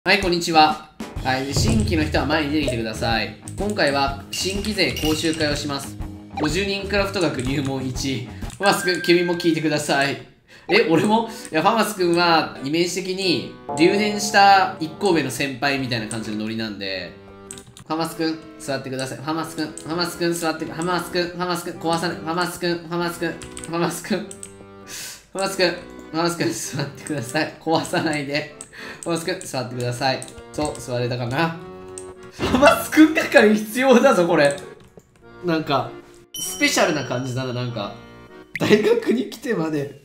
はい、こんにちは。はい、新規の人は前に出てきてください。今回は新規勢講習会をします。50人クラフト学入門1。ファマス君、君も聞いてください。俺もいや、ファマス君はイメージ的に留年した1校目の先輩みたいな感じのノリなんで、ファマス君、座ってください。ファマス君、座ってください。ファマス君、壊さない。ファマス君、座ってください。壊さないで。ファマス君、座ってください。そう、座れたかな。ファマス君係必要だぞ、これ。なんか、スペシャルな感じだな、なんか。大学に来てまで。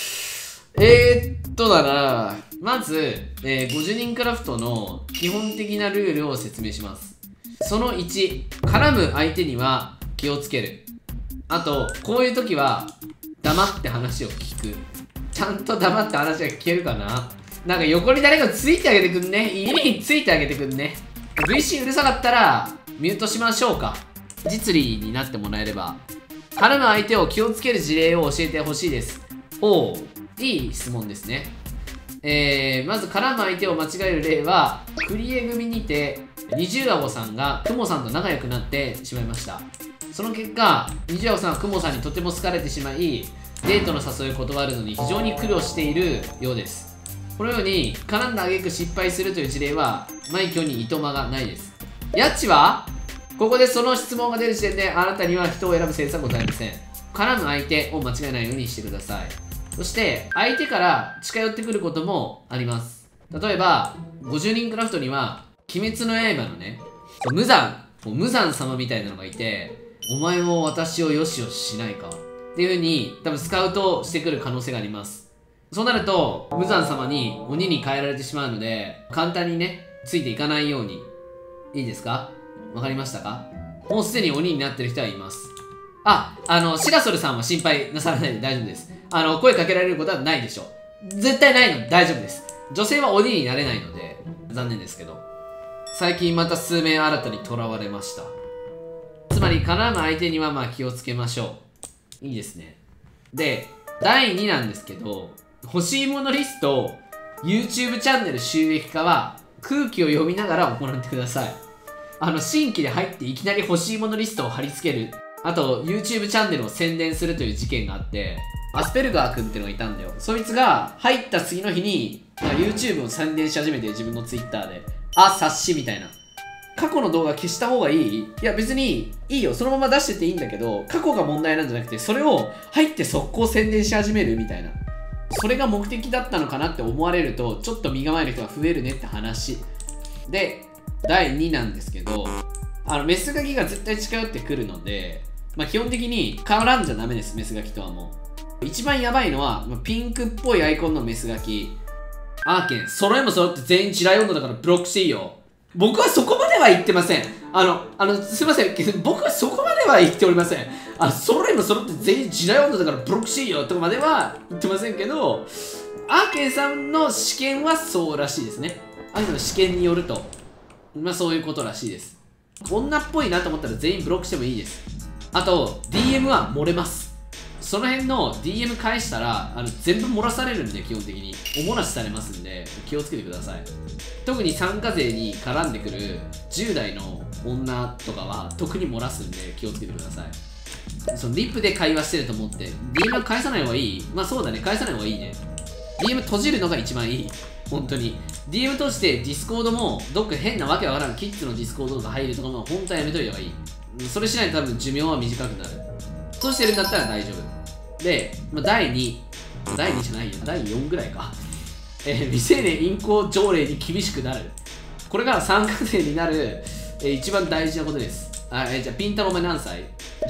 だな。まず、50人クラフトの基本的なルールを説明します。その1、絡む相手には気をつける。あと、こういう時は、黙って話を聞く。ちゃんと黙って話が聞けるかな。なんか横に誰かついてあげてくんね。家についてあげてくんね。VC うるさかったら、ミュートしましょうか。実利になってもらえれば。絡む相手を気をつける事例を教えてほしいです。いい質問ですね。まず絡む相手を間違える例は、クリエ組にて、二重顎さんがクモさんと仲良くなってしまいました。その結果、二重顎さんはクモさんにとても好かれてしまい、デートの誘いを断るのに非常に苦労しているようです。このように絡んだ挙句失敗するという事例は枚挙にいとまがないです。ヤッチはここでその質問が出る時点であなたには人を選ぶセンスはございません。絡む相手を間違えないようにしてください。そして相手から近寄ってくることもあります。例えば50人クラフトには鬼滅の刃のね無惨様みたいなのがいて、お前も私をよしよししないかっていう風に多分スカウトしてくる可能性があります。そうなると無惨様に鬼に変えられてしまうので、簡単にねついていかないように。いいですか？わかりましたか？もうすでに鬼になってる人はいます。シラソルさんは心配なさらないで大丈夫です。声かけられることはないでしょう。絶対ないので大丈夫です。女性は鬼になれないので残念ですけど、最近また数名新たに囚われました。つまり絡む相手には気をつけましょう。いいですね。で第2なんですけど、欲しいものリスト YouTube チャンネル収益化は空気を読みながら行ってください。新規で入っていきなり欲しいものリストを貼り付ける、あと YouTube チャンネルを宣伝するという事件があって、アスペルガー君ってのがいたんだよ。そいつが入った次の日に、YouTube を宣伝し始めて、自分の Twitter で察しみたいな、過去の動画消した方がいい？いや別にいいよ、そのまま出してていいんだけど、過去が問題なんじゃなくて、それを入って速攻宣伝し始めるみたいな、それが目的だったのかなって思われるとちょっと身構える人が増えるねって話で、第2なんですけど、メスガキが絶対近寄ってくるので、基本的に絡んじゃダメです。メスガキとはもう一番やばいのは、ピンクっぽいアイコンのメスガキ。アーケン揃いも揃って全員地雷温度だからブロックしていいよ。僕はそこまでは言ってません。すいません。僕はそこまでは言っておりません。揃いも揃って全員地雷温度だからブロックしていいよとかまでは言ってませんけど、アーケンさんの試験はそうらしいですね。アーケンさんの試験によると、そういうことらしいです。女っぽいなと思ったら全員ブロックしてもいいです。あと、DM は漏れます。その辺の DM 返したら、全部漏らされるんで、基本的に。お漏らしされますんで、気をつけてください。特に参加勢に絡んでくる10代の女とかは、特に漏らすんで、気をつけてください。リップで会話してると思って、DM は返さない方がいい？そうだね、返さない方がいいね。DM 閉じるのが一番いい。本当に。DM 閉じて、ディスコードも、どっか変なわけわからん、キッズのディスコードとか入るとかも、本当はやめといた方がいい。それしないと多分寿命は短くなる。そうしてるんだったら大丈夫。で、第2じゃないよ。第4ぐらいか。未成年淫行条例に厳しくなる。これが参加生になる、一番大事なことです。じゃあ、ピン太郎お前何歳？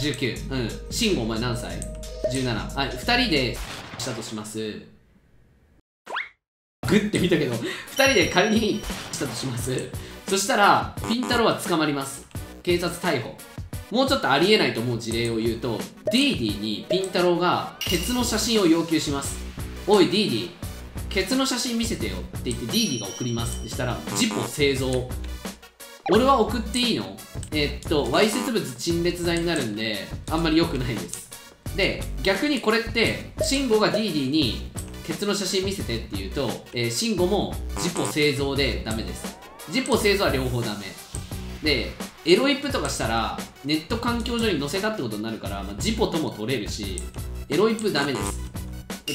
19。慎吾お前何歳？ 17。2人でしたとします。グッて見たけど、2人で仮にしたとします。そしたら、ピン太郎は捕まります。警察逮捕。もうちょっとありえないと思う事例を言うと、ディーディにピン太郎がケツの写真を要求します。おいディーディ、ケツの写真見せてよって言ってディーディが送りますってしたら、自己製造。俺は送っていいの？わいせつ物陳列罪になるんで、あんまり良くないです。で、逆にこれって、慎吾がディーディにケツの写真見せてって言うと、慎吾も自己製造でダメです。自己製造は両方ダメで、エロイプとかしたらネット環境上に載せたってことになるから、ジポとも取れるし、エロイプダメです。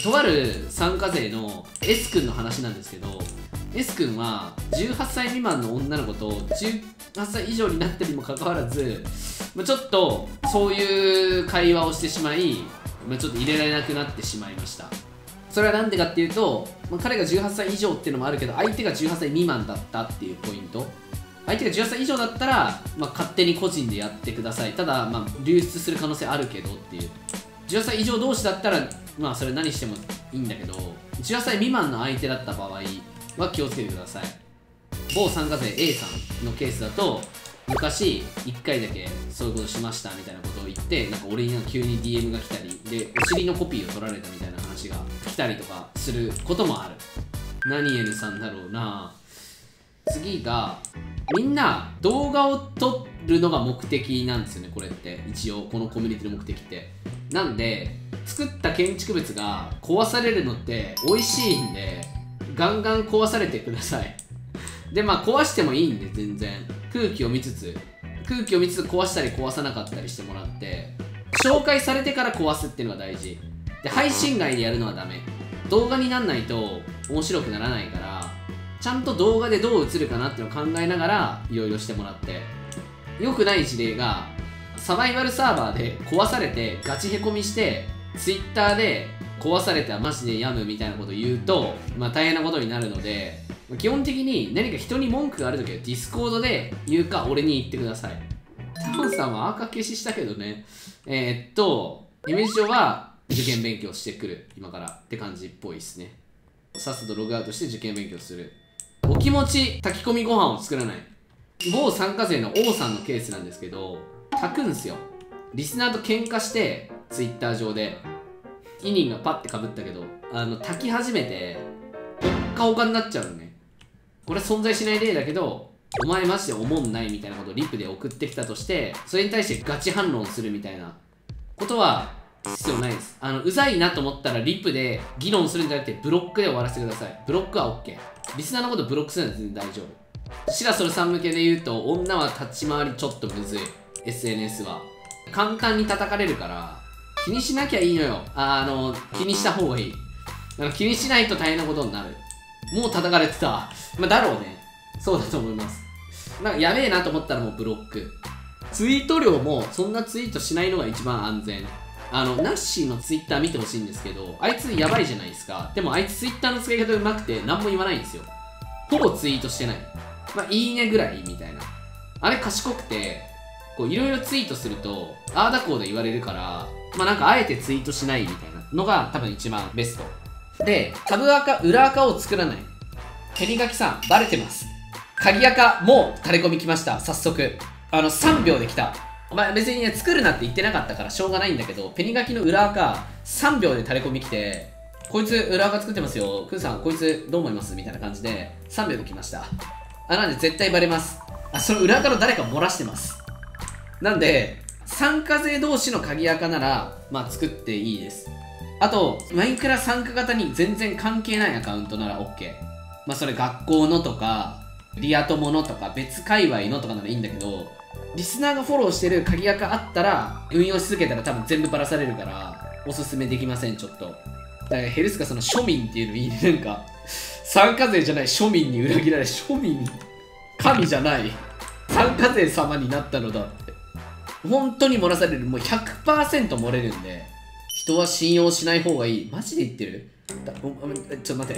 とある参加勢の S 君の話なんですけど、 S 君は18歳未満の女の子と18歳以上になってるにもかかわらず、ちょっとそういう会話をしてしまい、ちょっと入れられなくなってしまいました。それはなんでかっていうと、彼が18歳以上っていうのもあるけど、相手が18歳未満だったっていうポイント。相手が18歳以上だったら、勝手に個人でやってください。ただ、流出する可能性あるけどっていう。18歳以上同士だったら、それ何してもいいんだけど、18歳未満の相手だった場合は気をつけてください。某参加生 A さんのケースだと、昔1回だけそういうことしましたみたいなことを言って、俺に急に DM が来たりで、お尻のコピーを取られたみたいな話が来たりとかすることもある。何 N さんだろうな。次が、みんな動画を撮るのが目的なんですよね、これって。一応このコミュニティの目的って。なんで、作った建築物が壊されるのって美味しいんで、ガンガン壊されてください。で、壊してもいいんで、全然空気を見つつ壊したり壊さなかったりしてもらって、紹介されてから壊すっていうのが大事で、配信外でやるのはダメ。動画になんないと面白くならないから、ちゃんと動画でどう映るかなっていうのを考えながらいろいろしてもらって。良くない事例が、サバイバルサーバーで壊されてガチへこみして Twitter で壊されたらマジで病むみたいなことを言うと、大変なことになるので、基本的に何か人に文句があるときは Discord で言うか俺に言ってください。タモンさんは赤消ししたけどね。イメージ上は受験勉強してくる今からって感じっぽいですね。さっさとログアウトして受験勉強する。お気持ち炊き込みご飯を作らない。某参加生の王さんのケースなんですけど、炊くんすよ。リスナーと喧嘩して Twitter 上で委任がパッてかぶったけど、炊き始めてほっかほかになっちゃうのね。これ存在しない例だけど、お前マジでおもんないみたいなことをリプで送ってきたとして、それに対してガチ反論するみたいなことは必要ないです。うざいなと思ったらリプで議論するんじゃなくてブロックで終わらせてください。ブロックは OK。リスナーのことブロックするのは全然大丈夫。シラソルさん向けで言うと、女は立ち回りちょっとむずい。SNS は簡単に叩かれるから気にしなきゃいいのよ。気にした方がいい。気にしないと大変なことになる。もう叩かれてた。だろうね。そうだと思います。やべえなと思ったらもうブロック。ツイート量もそんなツイートしないのが一番安全。ナッシーのツイッター見てほしいんですけど、あいつやばいじゃないですか。でもあいつツイッターの使い方上手くて何も言わないんですよ。ほぼツイートしてない。いいねぐらいみたいな。あれ賢くて、いろいろツイートすると、ああだこうだ言われるから、あえてツイートしないみたいなのが多分一番ベスト。で、タブアカ、裏アカを作らない。ペニガキさん、バレてます。鍵アカ、もう垂れ込み来ました。早速。3秒で来た。別にね、作るなって言ってなかったからしょうがないんだけど、ペニガキの裏アカ、3秒で垂れ込み来て、こいつ裏アカ作ってますよ。クーさん、こいつどう思いますみたいな感じで、3秒で来ました。なんで絶対バレます。その裏アカの誰か漏らしてます。なんで、参加勢同士の鍵アカなら、作っていいです。あと、マイクラ参加型に全然関係ないアカウントなら OK。それ学校のとか、リア友のとか、別界隈のとかならいいんだけど、リスナーがフォローしてる鍵アカあったら、運用し続けたら多分全部バラされるから、おすすめできません、ちょっと。だからヘルスがその庶民っていうのいいね。参加勢じゃない庶民に裏切られ、庶民、神じゃない、参加勢様になったのだって。本当に漏らされる。もう 100% 漏れるんで、人は信用しない方がいい。マジで言ってる？ちょっと待って。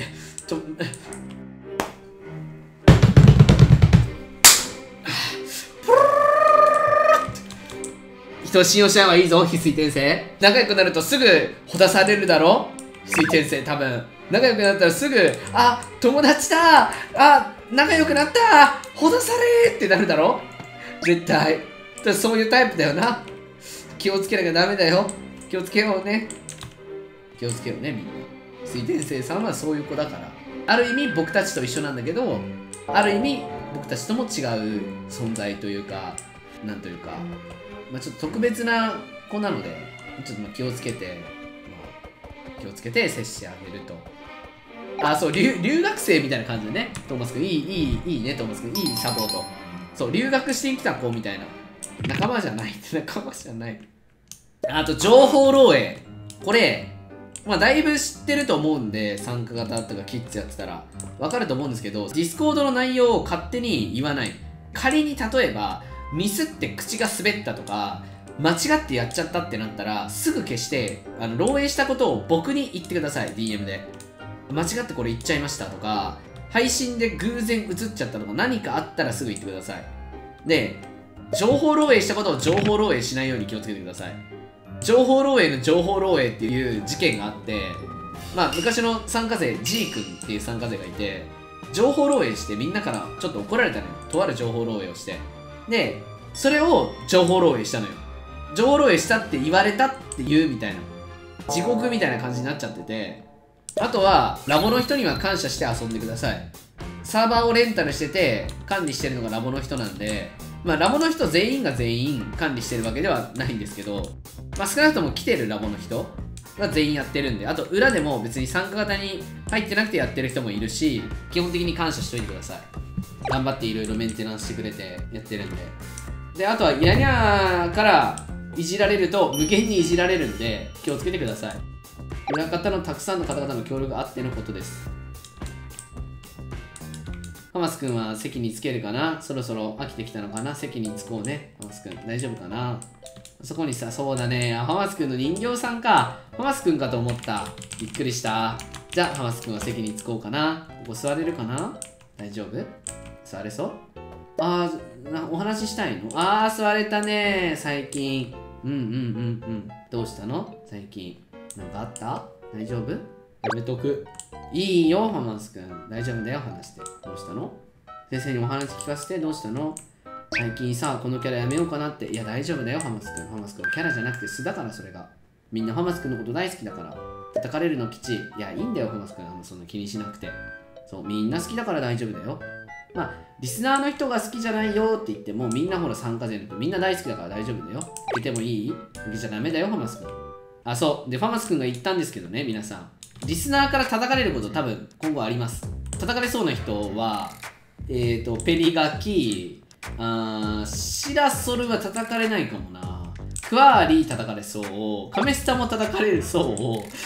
人を信用しない方がいいぞ、翡翠転生。仲良くなるとすぐほだされるだろ、翡翠転生。多分仲良くなったらすぐ、友達だ、仲良くなった、ほだされってなるだろ絶対。そういうタイプだよな。気をつけなきゃダメだよ。気をつけようね。気をつけようね、みんな。翡翠転生さんはそういう子だから。ある意味僕たちと一緒なんだけど、ある意味僕たちとも違う存在というか、なんというか、ちょっと特別な子なので、ちょっと気をつけて、接してあげるとあ、そう、留学生みたいな感じでね。トーマスくん、いいね、トーマスくん。いいサポート。そう、留学してきた子みたいな。仲間じゃない。仲間じゃない。あと、情報漏洩。これ、まあ、だいぶ知ってると思うんで、参加型とかキッズやってたら、わかると思うんですけど、ディスコードの内容を勝手に言わない。仮に例えば、ミスって口が滑ったとか、間違ってやっちゃったってなったら、すぐ消して、漏洩したことを僕に言ってください、DM で。間違ってこれ言っちゃいましたとか、配信で偶然映っちゃったとか、何かあったらすぐ言ってください。で、情報漏洩したことを情報漏洩しないように気をつけてください。情報漏洩の情報漏洩っていう事件があって、まあ昔の参加生 G 君っていう参加生がいて、情報漏洩してみんなからちょっと怒られたのよ。とある情報漏洩をして。で、それを情報漏洩したのよ。情報漏洩したって言われたっていうみたいな、地獄みたいな感じになっちゃってて、あとはラボの人には感謝して遊んでください。サーバーをレンタルしてて管理してるのがラボの人なんで、まあラボの人全員が全員管理してるわけではないんですけど、まあ少なくとも来てるラボの人が全員やってるんで、あと裏でも別に参加型に入ってなくてやってる人もいるし、基本的に感謝しといてください。頑張っていろいろメンテナンスしてくれてやってるんで。で、あとはやにゃーからいじられると無限にいじられるんで気をつけてください。裏方のたくさんの方々の協力があってのことです。ハマスくんは席につけるかな。そろそろ飽きてきたのかな。席につこうね。ハマスくん大丈夫かな。そこにさ、そうだね。ハマスくんの人形さんか。ハマスくんかと思った。びっくりした。じゃあハマスくんは席につこうかな。ここ座れるかな。大丈夫？座れそう？お話ししたいの？座れたね。最近。どうしたの？最近。なんかあった？大丈夫？やめとく。いいよ、ハマスくん。大丈夫だよ、話して。どうしたの？先生にお話聞かせて。どうしたの？最近さ、このキャラやめようかなって。いや、大丈夫だよ、ハマスくん。ハマスくん、キャラじゃなくて素だから、それが。みんなハマスくんのこと大好きだから。叩かれるの吉。いや、いいんだよ、ハマスくん。そんな気にしなくて。そう、みんな好きだから大丈夫だよ。まあ、リスナーの人が好きじゃないよって言っても、みんなほら参加勢の人みんな大好きだから大丈夫だよ。受けてもいい？受けちゃダメだよ、ハマスくん。そう。で、ファマスくんが言ったんですけどね、皆さん。リスナーから叩かれること多分今後あります。叩かれそうな人は、ペリガキ、シラソルは叩かれないかもな。クワーリー叩かれそう。カメスタも叩かれるそう。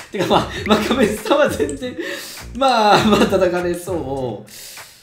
てかまあカメスタは全然、まあ叩かれそう。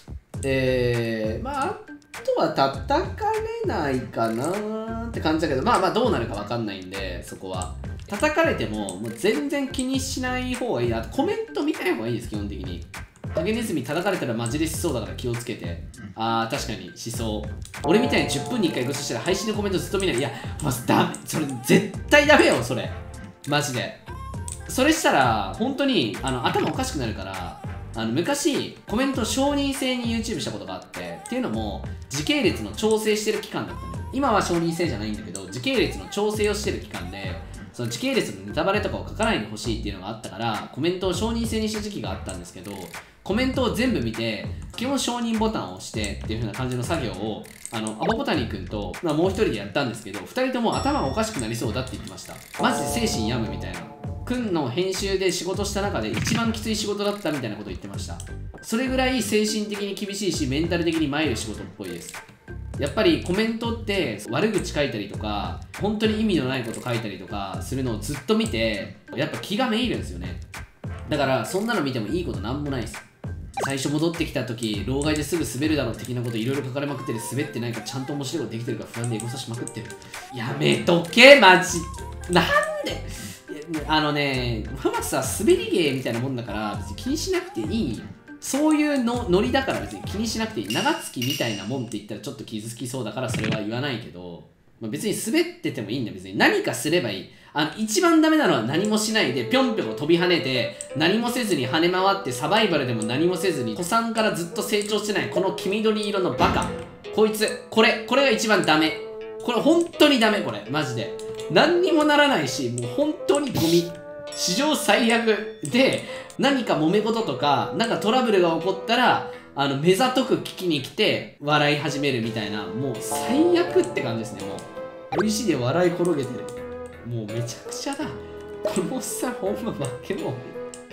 あとは叩かれないかなって感じだけど、まあどうなるかわかんないんで、そこは。叩かれても、もう全然気にしない方がいいな。コメント見ない方がいいです、基本的に。ハゲネズミ叩かれたらマジでしそうだから気をつけて。確かにしそう。俺みたいに10分に1回ご視聴したら配信のコメントずっと見ない。いや、ダメ。それ絶対ダメよ、それ。マジで。それしたら、本当に頭おかしくなるから、昔、コメント承認制に YouTube したことがあって、っていうのも、時系列の調整してる期間だったのよ。今は承認制じゃないんだけど、時系列の調整をしてる期間で、その時系列のネタバレとかを書かないでほしいっていうのがあったから、コメントを承認制にした時期があったんですけど、コメントを全部見て、基本承認ボタンを押してっていう風な感じの作業を、アボボタニ君と、もう一人でやったんですけど、二人とも頭がおかしくなりそうだって言ってました。マジで精神病むみたいな。くんの編集で仕事した中で一番きつい仕事だったみたいなこと言ってました。それぐらい精神的に厳しいし、メンタル的に参る仕事っぽいです。やっぱりコメントって悪口書いたりとか、本当に意味のないこと書いたりとかするのをずっと見て、やっぱ気がめいるんですよね。だからそんなの見てもいいことなんもないです。最初戻ってきた時、老害ですぐ滑るだろう的なこといろいろ書かれまくってる、滑ってないかちゃんと面白いことできてるか不安でエゴサしまくってる。やめとけ、マジ。なんでファマスは滑り芸みたいなもんだから別に気にしなくていいよ。そういうのノリだから別に気にしなくていい。長月みたいなもんって言ったらちょっと傷つきそうだからそれは言わないけど、別に滑っててもいいんだよ。別に何かすればいい。一番ダメなのは何もしないでぴょんぴょん飛び跳ねて何もせずに跳ね回ってサバイバルでも何もせずに子さんからずっと成長してないこの黄緑色のバカ。こいつ、これが一番ダメ。これ本当にダメ。これマジで何にもならないし、もう本当にゴミ。史上最悪で、何か揉め事とか、なんかトラブルが起こったら、目ざとく聞きに来て、笑い始めるみたいな、もう最悪って感じですね、もう。美味しいで笑い転げてる。もうめちゃくちゃだ。このおっさんほんま化け物。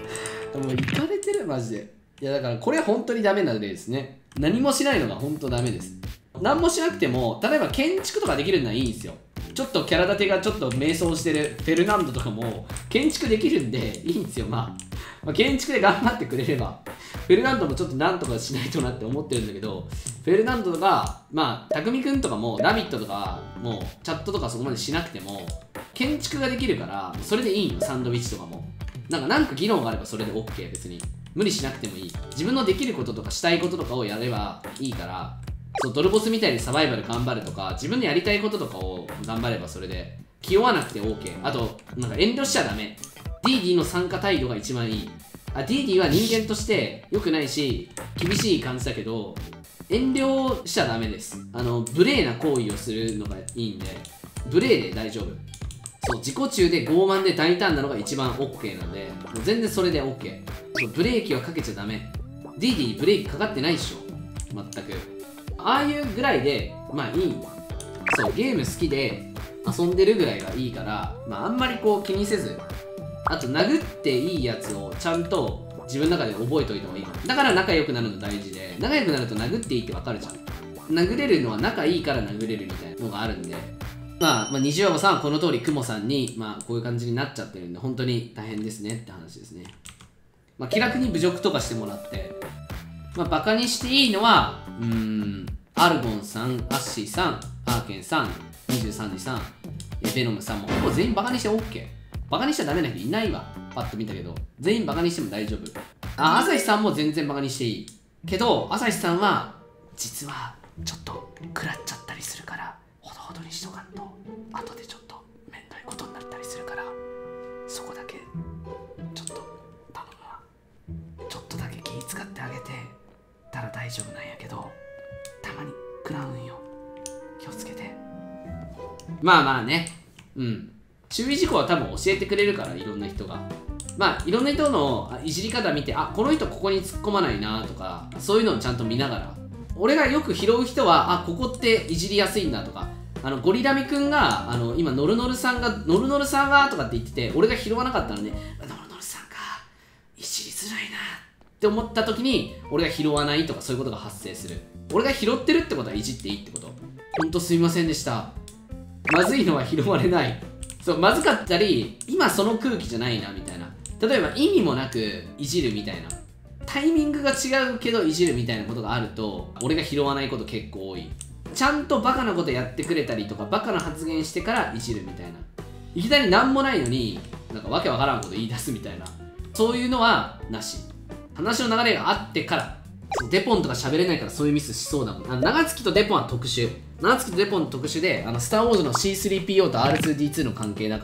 もういかれてるマジで。いやだからこれ本当にダメな例ですね。何もしないのが本当ダメです。何もしなくても、例えば建築とかできるのはいいんですよ。ちょっとキャラ立てがちょっと迷走してるフェルナンドとかも建築できるんでいいんですよ。まあ建築で頑張ってくれれば、フェルナンドもちょっとなんとかしないとなって思ってるんだけど、フェルナンドが、まあ、匠くんとかも、ラビットとかも、チャットとかそこまでしなくても、建築ができるから、それでいいよ、サンドウィッチとかも。なんか技能があればそれで OK、別に。無理しなくてもいい。自分のできることとかしたいこととかをやればいいから、そう、ドルボスみたいにサバイバル頑張るとか、自分のやりたいこととかを頑張ればそれで、気負わなくて OK。あと、なんか遠慮しちゃダメ。ディーディの参加態度が一番いい。ディーディは人間として良くないし、厳しい感じだけど、遠慮しちゃダメです。無礼な行為をするのがいいんで、無礼で大丈夫。そう、自己中で傲慢で大胆なのが一番 OK なんで、もう全然それで OK。そう、ブレーキはかけちゃダメ。ディーディブレーキかかってないっしょ。全く。ああいうぐらいで、まあいい。そう、ゲーム好きで遊んでるぐらいがいいから、まああんまりこう気にせず、あと殴っていいやつをちゃんと自分の中で覚えておいた方がいいかも。だから仲良くなるの大事で、仲良くなると殴っていいって分かるじゃん。殴れるのは仲いいから殴れるみたいなのがあるんで、まあ虹ワボさんはこの通りクモさんに、まあこういう感じになっちゃってるんで、本当に大変ですねって話ですね。まあ気楽に侮辱とかしてもらって、まあバカにしていいのは、アルゴンさん、アッシーさん、アーケンさん、23時さん、ベノムさんもほぼ全員バカにして OK。バカにしちゃダメな人いないわ。パッと見たけど。全員バカにしても大丈夫。朝日さんも全然バカにしていい。けど、朝日さんは、実は、ちょっと、食らっちゃったりするから、ほどほどにしとかんと、後でちょっと、めんどいことになったりするから、そこだけ、ちょっと、頼むわ。ちょっとだけ気使ってあげて、たら大丈夫なんやけど、たまに食らうんよ。気をつけて。まあまあね。注意事項は多分教えてくれるから、いろんな人が。まあいろんな人のいじり方見て、あ、この人ここに突っ込まないなとか、そういうのをちゃんと見ながら。俺がよく拾う人は、あ、ここっていじりやすいんだとか、ゴリラミくんが今ノルノルさんがとかって言ってて、俺が拾わなかったのね、ノルノルさんがいじりづらいなって思った時に、俺が拾わないとかそういうことが発生する。俺が拾ってるってことはいじっていいってこと。ほんとすみませんでした。まずいのは拾われない。そう、まずかったり、今その空気じゃないなみたいな。例えば意味もなくいじるみたいな。タイミングが違うけどいじるみたいなことがあると、俺が拾わないこと結構多い。ちゃんとバカなことやってくれたりとか、バカな発言してからいじるみたいな。いきなり何もないのに、なんかわけわからんこと言い出すみたいな。そういうのはなし。話の流れがあってから。デポンとか喋れないからそういうミスしそうだもん。長月とデポンは特殊。長月とデポンの特殊で、スター・ウォーズの C3PO と R2D2 の関係だから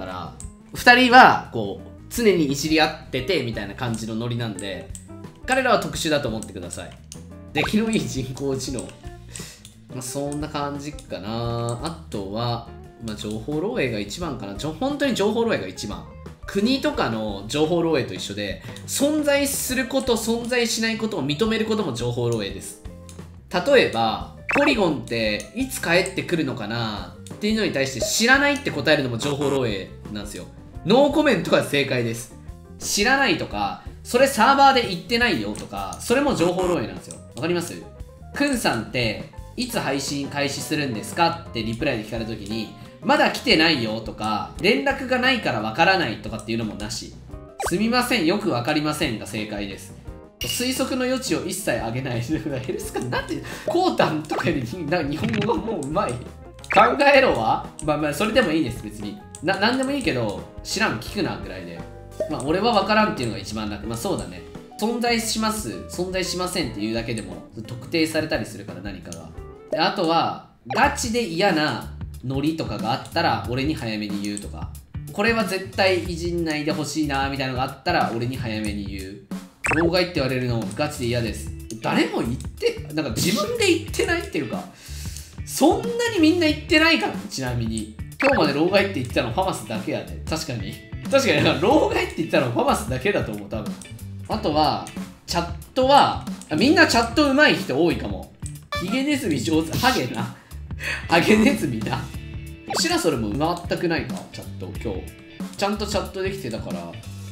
、2人はこう常にいじり合っててみたいな感じのノリなんで、彼らは特殊だと思ってください。出来のいい人工知能。まあそんな感じかな。あとは、まあ、情報漏洩が一番かな。本当に情報漏洩が一番。国とかの情報漏洩と一緒で、存在すること、存在しないことを認めることも情報漏洩です。例えば、ポリゴンっていつ帰ってくるのかなっていうのに対して知らないって答えるのも情報漏洩なんですよ。ノーコメントが正解です。知らないとか、それサーバーで言ってないよとか、それも情報漏洩なんですよ。わかります？くんさんっていつ配信開始するんですかってリプライで聞かれた時に、まだ来てないよとか、連絡がないからわからないとかっていうのもなし。すみません、よくわかりませんが正解です。推測の余地を一切上げない。ヘルスカなんて、コータンとかよりなんか日本語がもううまい。考えろはまあまあ、それでもいいです、別に。なんでもいいけど、知らん、聞くな、ぐらいで。まあ、俺はわからんっていうのが一番楽。まあ、そうだね。存在します、存在しませんっていうだけでも、特定されたりするから、何かが。で、あとは、ガチで嫌なノリとかがあったら、俺に早めに言うとか。これは絶対いじんないでほしいな、みたいなのがあったら、俺に早めに言う。老害って言われるの、ガチで嫌です。誰も言って、なんか自分で言ってないっていうか、そんなにみんな言ってないから、ちなみに。今日まで老害って言ってたのファマスだけやで。確かに。確かに、老害って言ったのファマスだけだと思う、多分。あとは、チャットは、みんなチャット上手い人多いかも。ヒゲネズミ上手、ハゲな。ハゲネズミな。シラソルも全くないか、チャット、今日。ちゃんとチャットできてたから、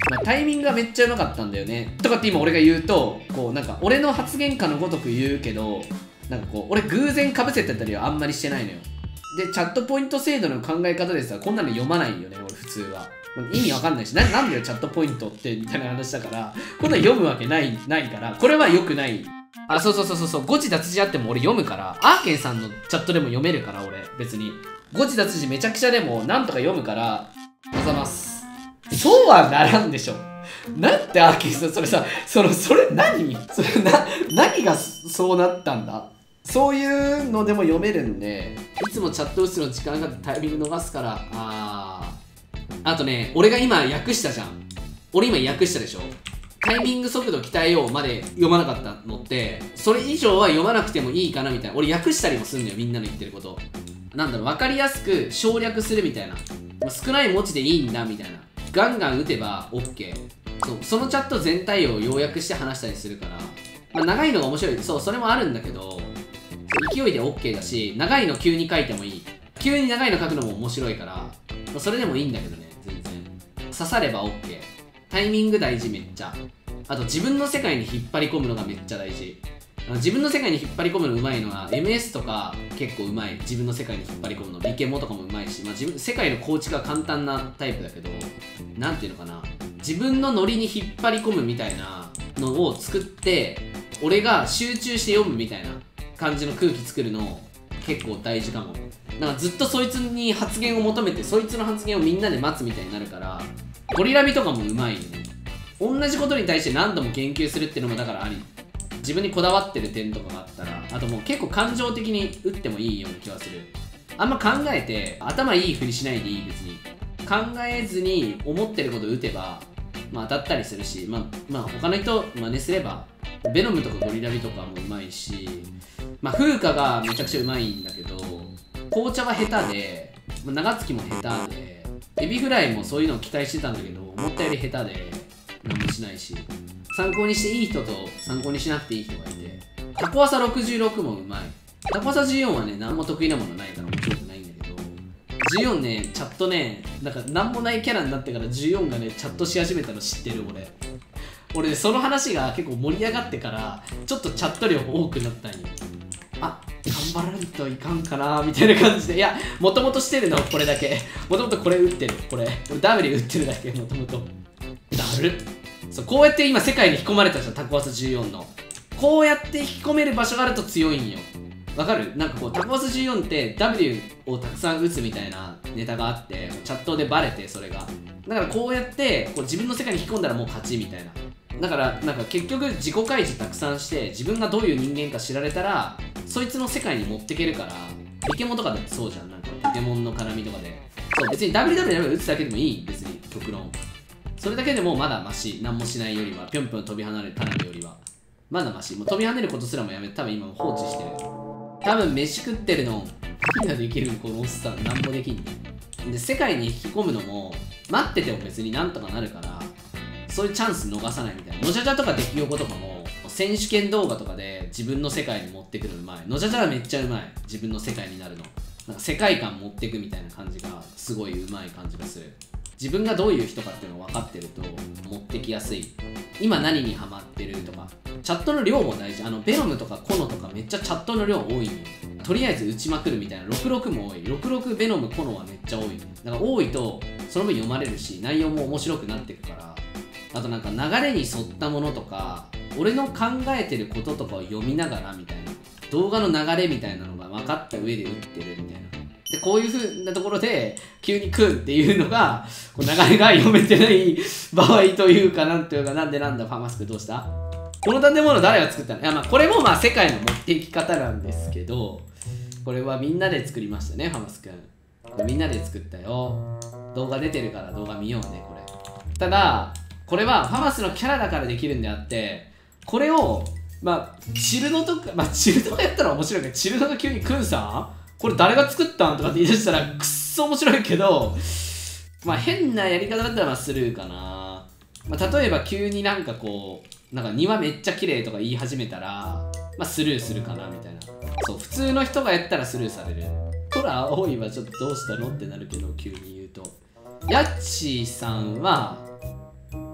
まあ、タイミングがめっちゃうまかったんだよねとかって今俺が言うとこうなんか俺の発言かのごとく言うけどなんかこう俺偶然かぶせてたりはあんまりしてないのよ。でチャットポイント制度の考え方でさこんなの読まないよね俺普通は。意味わかんないしなんでよチャットポイントってみたいな話だからこんなの読むわけないからこれは良くない。あ、そう誤字脱字あっても俺読むからアーケンさんのチャットでも読めるから俺別に誤字脱字めちゃくちゃでもなんとか読むからございます。そうはならんでしょ。なんてアーケンさんそれさそれ何それ何がそうなったんだ。そういうのでも読めるんでいつもチャット打つの時間がタイミング逃すからあとね俺が今訳したじゃん。俺今訳したでしょ。タイミング速度鍛えようまで読まなかったのってそれ以上は読まなくてもいいかなみたいな俺訳したりもするのよみんなの言ってること。なんだろう分かりやすく省略するみたいな少ない文字でいいんだみたいなガンガン打てば OK。 そのチャット全体を要約して話したりするから、まあ、長いのが面白いそれもあるんだけど勢いで OK だし長いの急に書いてもいい急に長いの書くのも面白いから、まあ、それでもいいんだけどね全然刺されば OK。 タイミング大事めっちゃ。あと自分の世界に引っ張り込むのがめっちゃ大事。自分の世界に引っ張り込むのうまいのは MS とか結構うまい。自分の世界に引っ張り込むのリケモとかもうまいし、まあ、世界の構築が簡単なタイプだけどなんていうのかな自分のノリに引っ張り込むみたいなのを作って俺が集中して読むみたいな感じの空気作るの結構大事かも。なんかずっとそいつに発言を求めてそいつの発言をみんなで待つみたいになるからゴリラビとかもうまいよね。同じことに対して何度も言及するっていうのもだからあり。自分にこだわってる点とかがあったらあともう結構感情的に打ってもいいような気がする。あんま考えて頭いいふりしないでいい。別に考えずに思ってること打てば、まあ、当たったりするし、まあ他の人真似すればベノムとかゴリラビとかもうまいし、まあ風花がめちゃくちゃうまいんだけど紅茶は下手で、まあ、長月も下手でエビフライもそういうのを期待してたんだけど思ったより下手で何もしないし参考にしていい人と参考にしなくていい人がいてタコワサ66もうまい。タコワサ14はね何も得意なものないから面白くないんだけど14ねチャットねなんか何もないキャラになってから14がねチャットし始めたの知ってる。俺その話が結構盛り上がってからちょっとチャット量多くなったんよ。あ頑張らんといかんかなみたいな感じでいやもともとしてるのこれだけもともとこれ打ってる俺 W 打ってるだけもともとだるそうこうやって今世界に引き込まれたじゃんタコワサ14のこうやって引き込める場所があると強いんよ。わかるなんかこうタコワサ14って W をたくさん打つみたいなネタがあってチャットでバレてそれがだからこうやってこう自分の世界に引き込んだらもう勝ちみたいな。だからなんか結局自己開示たくさんして自分がどういう人間か知られたらそいつの世界に持ってけるからリケモンとかだってそうじゃん。なんかポケモンの絡みとかでそう別に WWW 打つだけでもいい別に極論それだけでもまだマシ何もしないよりはぴょんぴょん飛び離れるタナよりはまだマシもう飛び跳ねることすらもやめて多分今も放置してる。多分飯食ってるの何ができるこのおっさん何もできんねんで世界に引き込むのも待ってても別になんとかなるからそういうチャンス逃さないみたいな。のじゃじゃとか出来事とかも選手権動画とかで自分の世界に持ってくるのうまい。のじゃじゃはめっちゃうまい。自分の世界になるのなんか世界観持ってくみたいな感じがすごいうまい感じがする。自分がどういう人かっていうのを分かってると持ってきやすい。今何にハマってるとかチャットの量も大事。ベノムとかコノとかめっちゃチャットの量多いんよ。とりあえず打ちまくるみたいな。66も多い。66ベノムコノはめっちゃ多い。だから多いとその分読まれるし内容も面白くなっていくから。あとなんか流れに沿ったものとか俺の考えてることとかを読みながらみたいな動画の流れみたいなのが分かった上で打ってるみたいな。でこういう風なところで急に食うっていうのがこう流れが読めてない場合というかなんというかなんでなんだファーマスクどうしたこの建物誰が作ったの。いやまあこれもまあ世界の持っていき方なんですけどこれはみんなで作りましたねファーマス君。みんなで作ったよ。動画出てるから動画見ようねこれ。ただこれはファマスのキャラだからできるんであってこれをまあチルノとかチルノがやったら面白いけどチルノが急にクンさんこれ誰が作ったんとかって言い出したらくっそ面白いけどまあ変なやり方だったらまあスルーかな。例えば急になんかこうなんか庭めっちゃ綺麗とか言い始めたらまあスルーするかなみたいな。そう普通の人がやったらスルーされる。ほら青いはちょっとどうしたのってなるけど急に言うとヤッチーさんは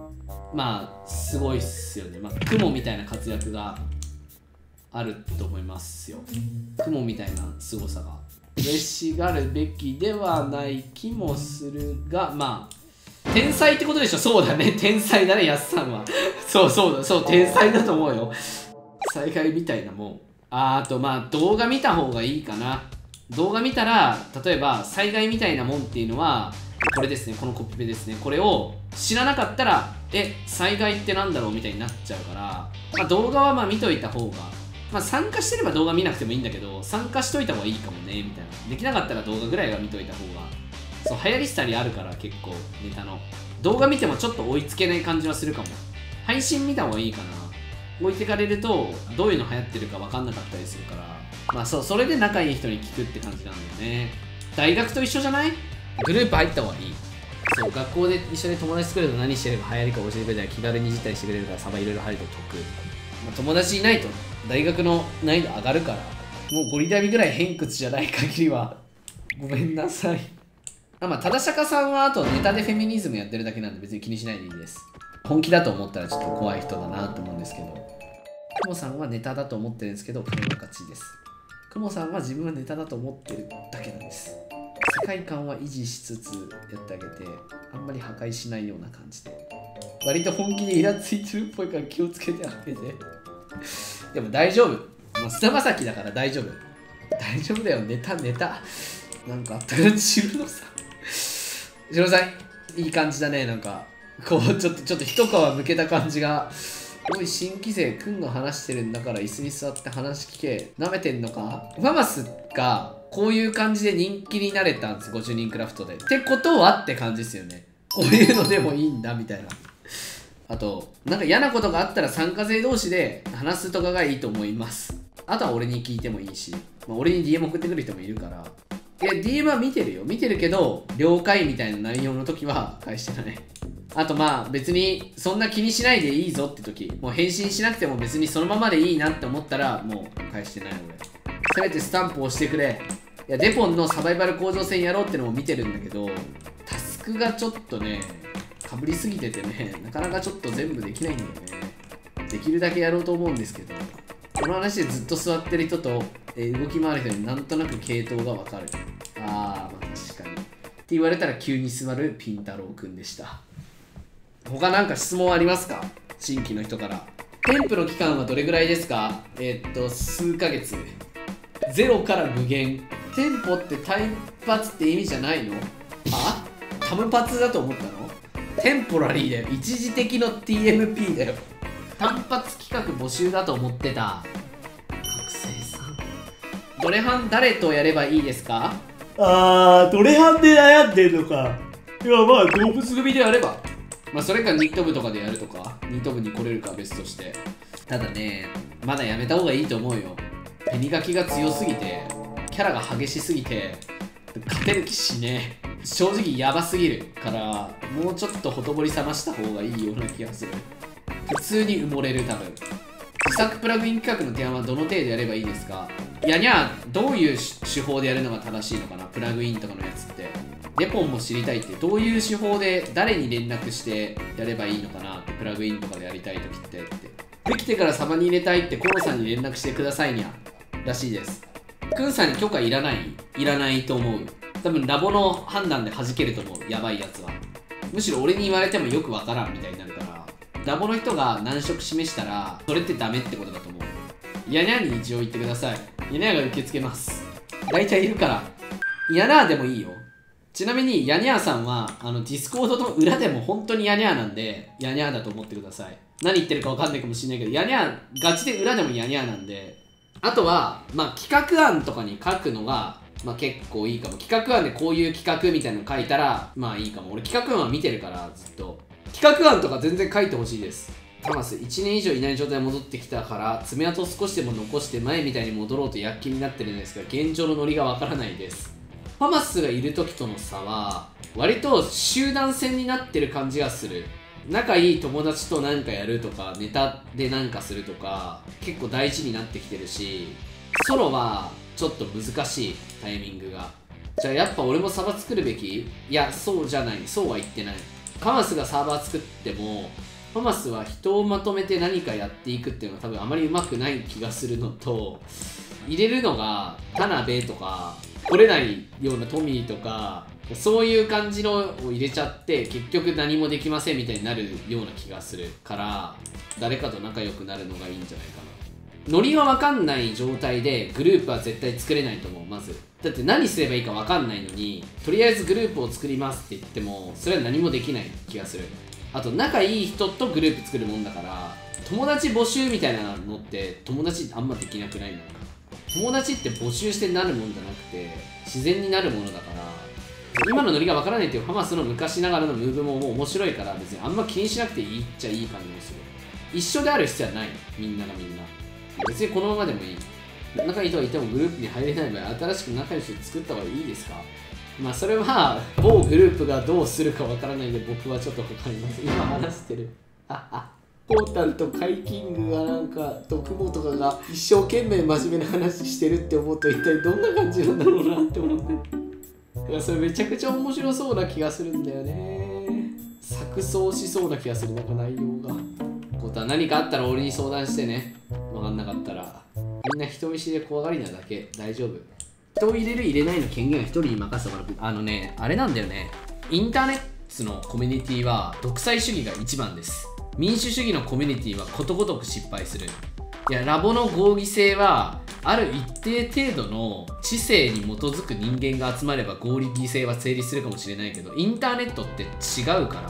まあすごいっすよね。まあ雲みたいな活躍があると思いますよ。雲みたいな凄さが嬉しがるべきではない気もするが、まあ天才ってことでしょ。そうだね、天才だね、やすさんは。そう天才だと思うよ。災害みたいなもん。あとまあ動画見た方がいいかな。動画見たら、例えば災害みたいなもんっていうのはこれですね、このコピペですね。これを知らなかったら災害ってなんだろうみたいになっちゃうから、まあ、動画はまあ見といた方が、まあ参加してれば動画見なくてもいいんだけど、参加しといた方がいいかもねみたいな。できなかったら動画ぐらいは見といた方が、そう流行りしたりあるから、結構ネタの動画見てもちょっと追いつけない感じはするかも。配信見た方がいいかな。置いてかれるとどういうの流行ってるか分かんなかったりするから、まあそれで仲いい人に聞くって感じなんだよね。大学と一緒じゃない？グループ入った方がいい。そう、学校で一緒に友達作ると何してるか流行りか教えてくれたら気軽にいじったりしてくれるから、サバいろいろ入ると得。まあ、友達いないと大学の難易度上がるから、もうゴリラビぐらい偏屈じゃない限りはごめんなさい。まあただ釈迦さんはあとネタでフェミニズムやってるだけなんで別に気にしないでいいです。本気だと思ったらちょっと怖い人だなと思うんですけど、クモさんはネタだと思ってるんですけど金の勝ちです。クモさんは自分はネタだと思ってるだけなんです。世界観は維持しつつやってあげて、あんまり破壊しないような感じで、割と本気でイラついてるっぽいから気をつけてあげて。でも大丈夫、もう菅田将暉だから大丈夫、大丈夫だよ。ネタなんかあったからシロさんいい感じだね。なんかこうちょっと一皮むけた感じが。おい新規生くんが話してるんだから椅子に座って話聞け、なめてんのか。ファマスがこういう感じで人気になれたんです、50人クラフトで。ってことはって感じですよね。こういうのでもいいんだみたいな。あとなんか嫌なことがあったら参加勢同士で話すとかがいいと思います。あとは俺に聞いてもいいし、まあ、俺に DM 送ってくる人もいるから。いや DM は見てるよ、見てるけど了解みたいな内容の時は返してない。あとまあ別にそんな気にしないでいいぞって時、もう返信しなくても別にそのままでいいなって思ったらもう返してない俺。せめてスタンプをしてくれ。いやデポンのサバイバル向上戦やろうってのも見てるんだけど、タスクがちょっとねかぶりすぎててね、なかなかちょっと全部できないんだよね。できるだけやろうと思うんですけど、この話でずっと座ってる人と、動き回る人になんとなく系統がわかる。まあ確かにって言われたら急に座るピン太郎くんでした。他なんか質問ありますか？新規の人から。添付の期間はどれぐらいですか？数ヶ月。0から無限。店舗って単発って意味じゃないの？タムパツだと思ったの？テンポラリーだよ。一時的の TMP だよ。単発企画募集だと思ってた。学生さん。ドレハン誰とやればいいですか？ ドレハンで悩んでんのか。いやまあ動物組でやれば、まあそれかニット部とかでやるとか、ニット部に来れるかは別として。ただね、まだやめた方がいいと思うよ。ペニガキが強すぎて、キャラが激しすぎて、勝てる気しねえ。正直ヤバすぎるから、もうちょっとほとぼり冷ました方がいいような気がする。普通に埋もれる多分。自作プラグイン企画の提案はどの程度やればいいですか？いやにゃー、どういう手法でやるのが正しいのかな、プラグインとかのやつって。レポンも知りたいって、どういう手法で誰に連絡してやればいいのかなって、プラグインとかでやりたい時ってって。できてからサバに入れたいってコロさんに連絡してくださいにゃらしいです。クンさんに許可いらないと思う。多分ラボの判断で弾けると思う、やばいやつは。むしろ俺に言われてもよくわからんみたいになるから、ラボの人が難色示したらそれってダメってことだと思う。ヤニャーに一応言ってください。ヤニャーが受け付けます。大体いるから。ヤニャーでもいいよ。ちなみにヤニャーさんはディスコードの裏でも本当にヤニャーなんで、ヤニャーだと思ってください。何言ってるかわかんないかもしれないけど、ヤニャーガチで裏でもヤニャーなんで。あとはまあ企画案とかに書くのがまあ結構いいかも。企画案でこういう企画みたいなの書いたらまあいいかも。俺企画案は見てるからずっと。企画案とか全然書いてほしいです。タマス1年以上いない状態で戻ってきたから爪痕を少しでも残して前みたいに戻ろうと躍起になってるんですが、現状のノリがわからないです。ファマスがいる時との差は割と集団戦になってる感じがする。仲いい友達と何かやるとかネタで何かするとか結構大事になってきてるし、ソロはちょっと難しいタイミングが。じゃあやっぱ俺もサバ作るべき？いやそうじゃない、そうは言ってない。カマスがサーバー作ってもハマスは人をまとめて何かやっていくっていうのが多分あまりうまくない気がするのと、入れるのが田辺とか取れないようなトミーとかそういう感じのを入れちゃって結局何もできませんみたいになるような気がするから、誰かと仲良くなるのがいいんじゃないかな。ノリが分かんない状態でグループは絶対作れないと思う。まずだって何すればいいか分かんないのにとりあえずグループを作りますって言ってもそれは何もできない気がする。あと仲いい人とグループ作るもんだから、友達募集みたいなのって友達あんまできなくないのか。友達って募集してなるもんじゃなくて自然になるものだから、今のノリがわからないっていうハマスの昔ながらのムーブももう面白いから別にあんま気にしなくていいっちゃいい感じもする。一緒である必要はない、みんながみんな。別にこのままでもいい。仲いい人がいてもグループに入れない場合、新しく仲良い人作った方がいいですか。まあそれは某グループがどうするかわからないんで僕はちょっとわかります。今話してるポータルとカイキングがなんかとクモとかが一生懸命真面目な話してるって思うと一体どんな感じなんだろうなって思って、だからそれめちゃくちゃ面白そうな気がするんだよね。錯綜しそうな気がする、なんか内容が。ポーター何かあったら俺に相談してね。分かんなかったらみんな人見知りで怖がりなだけ、大丈夫。人を入れる入れないの権限は一人に任せたから。あれなんだよね、インターネットのコミュニティは独裁主義が一番です。民主主義のコミュニティはことごとく失敗する。いや、ラボの合議制はある一定程度の知性に基づく人間が集まれば合議制は成立するかもしれないけど、インターネットって違うから、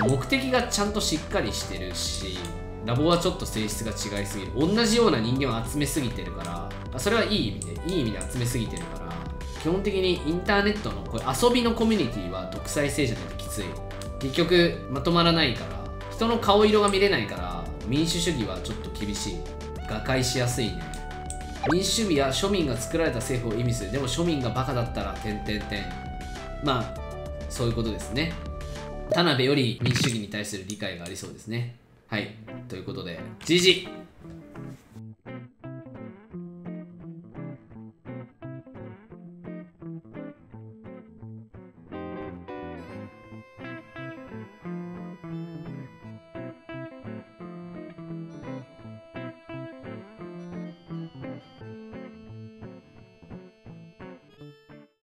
目的がちゃんとしっかりしてるし、ラボはちょっと性質が違いすぎる。同じような人間を集めすぎてるから、それはいい意味で集めすぎてるから、基本的にインターネットのこれ遊びのコミュニティは独裁制じゃないときつい。結局まとまらないから、人の顔色が見れないから、民主主義はちょっと厳しい。瓦解しやすいね。民主主義は庶民が作られた政府を意味する。でも庶民がバカだったらまあそういうことですね。田辺より民主主義に対する理解がありそうですね。はい、ということで GG。